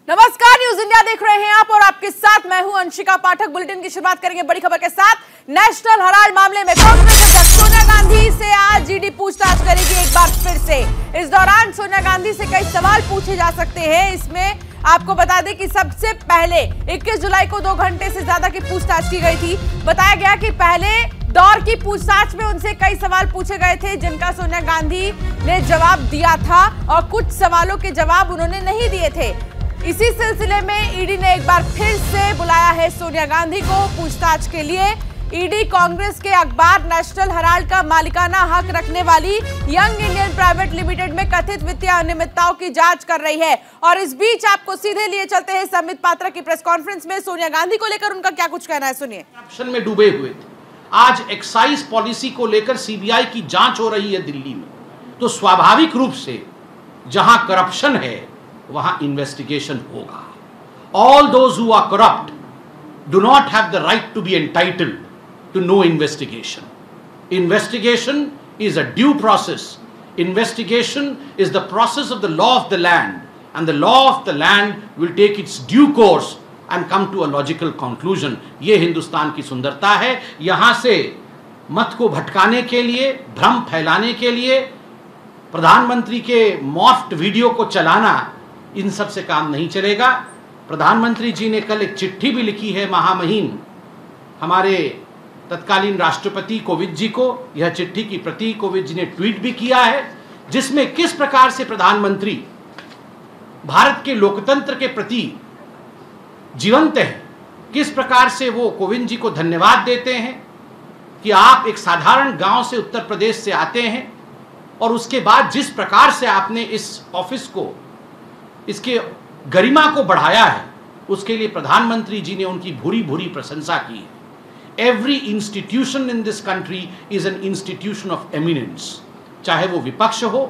नमस्कार, news India देख रहे हैं आप और आपके साथ मैं हूं अंशिका पाठक। बुलेटिन की शुरुआत करेंगे बड़ी खबर के साथ। नेशनल हेराल्ड मामले में कांग्रेस अध्यक्ष सोनिया गांधी से आज ईडी पूछताछ करेगी एक बार फिर से। इस दौरान सोनिया गांधी से कई सवाल पूछे जा सकते हैं। इसमें आपको बता दें कि सबसे पहले 21 जुलाई को 2 घंटे से ज्यादा की पूछताछ की गई थी। बताया गया कि पहले दौर की पूछताछ में उनसे कई सवाल पूछे गए थे जिनका सोनिया गांधी ने जवाब दिया था और कुछ सवालों के जवाब उन्होंने नहीं दिए थे। इसी सिलसिले में ईडी ने एक बार फिर से बुलाया है सोनिया गांधी को पूछताछ के लिए। ईडी कांग्रेस के अखबार नेशनल हेराल्ड का मालिकाना हक रखने वाली यंग इंडियन प्राइवेट लिमिटेड में कथित वित्तीय अनियमितताओं की जांच कर रही है। और इस बीच आपको सीधे लिए चलते हैं संबित पात्रा की प्रेस कॉन्फ्रेंस में। सोनिया गांधी को लेकर उनका क्या कुछ कहना है, सुनिए। करप्शन में डूबे हुए थे। आज एक्साइज पॉलिसी को लेकर सीबीआई की जांच हो रही है दिल्ली में, तो स्वाभाविक रूप से जहां करप्शन है वहां इन्वेस्टिगेशन होगा। All those who are corrupt do not have the right to be entitled to no investigation. Investigation is a due process. Investigation is the process of the law of the land, and the law of the land will take its due course and come to a logical conclusion. ये हिंदुस्तान की सुंदरता है। यहां से मत को भटकाने के लिए, भ्रम फैलाने के लिए, प्रधानमंत्री के मॉफ्ट वीडियो को चलाना, इन सब से काम नहीं चलेगा। प्रधानमंत्री जी ने कल एक चिट्ठी भी लिखी है महामहिम हमारे तत्कालीन राष्ट्रपति कोविंद जी को। यह चिट्ठी की प्रति कोविंद जी ने ट्वीट भी किया है, जिसमें किस प्रकार से प्रधानमंत्री भारत के लोकतंत्र के प्रति जीवंत है, किस प्रकार से वो कोविंद जी को धन्यवाद देते हैं कि आप एक साधारण गांव से उत्तर प्रदेश से आते हैं और उसके बाद जिस प्रकार से आपने इस ऑफिस को, इसके गरिमा को बढ़ाया है, उसके लिए प्रधानमंत्री जी ने उनकी भूरी भूरी प्रशंसा की है। Every institution in this country is an institution of eminence, चाहे वो विपक्ष हो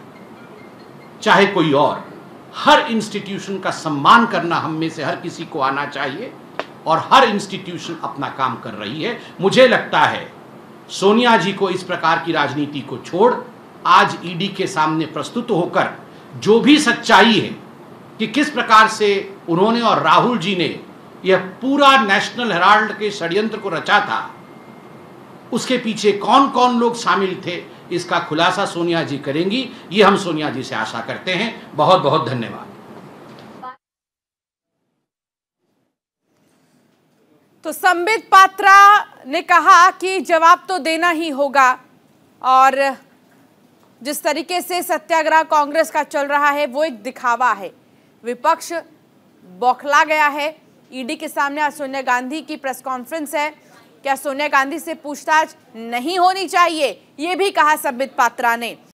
चाहे कोई और। हर इंस्टीट्यूशन का सम्मान करना हम में से हर किसी को आना चाहिए और हर इंस्टीट्यूशन अपना काम कर रही है। मुझे लगता है सोनिया जी को इस प्रकार की राजनीति को छोड़ आज ईडी के सामने प्रस्तुत होकर जो भी सच्चाई है कि किस प्रकार से उन्होंने और राहुल जी ने यह पूरा नेशनल हेराल्ड के षड्यंत्र को रचा था, उसके पीछे कौन कौन लोग शामिल थे, इसका खुलासा सोनिया जी करेंगी। ये हम सोनिया जी से आशा करते हैं। बहुत बहुत धन्यवाद। तो संबित पात्रा ने कहा कि जवाब तो देना ही होगा और जिस तरीके से सत्याग्रह कांग्रेस का चल रहा है वो एक दिखावा है। विपक्ष बौखला गया है। ईडी के सामने आज सोनिया गांधी की प्रेस कॉन्फ्रेंस है। क्या सोनिया गांधी से पूछताछ नहीं होनी चाहिए, ये भी कहा संबित पात्रा ने।